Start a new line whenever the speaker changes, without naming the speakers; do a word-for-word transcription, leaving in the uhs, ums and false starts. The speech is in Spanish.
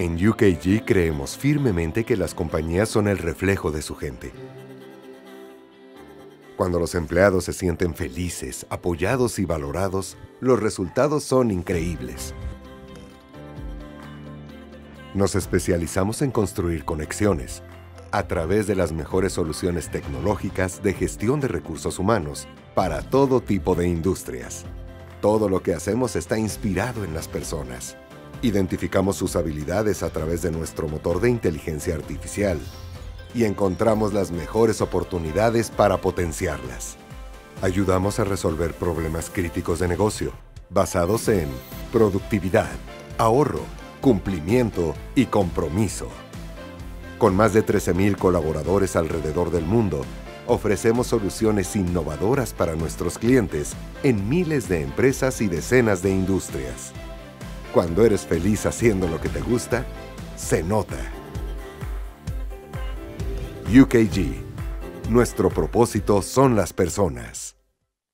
En U K G creemos firmemente que las compañías son el reflejo de su gente. Cuando los empleados se sienten felices, apoyados y valorados, los resultados son increíbles. Nos especializamos en construir conexiones a través de las mejores soluciones tecnológicas de gestión de recursos humanos para todo tipo de industrias. Todo lo que hacemos está inspirado en las personas. Identificamos sus habilidades a través de nuestro motor de inteligencia artificial y encontramos las mejores oportunidades para potenciarlas. Ayudamos a resolver problemas críticos de negocio, basados en productividad, ahorro, cumplimiento y compromiso. Con más de trece mil colaboradores alrededor del mundo, ofrecemos soluciones innovadoras para nuestros clientes en miles de empresas y decenas de industrias. Cuando eres feliz haciendo lo que te gusta, se nota. U K G. Nuestro propósito son las personas.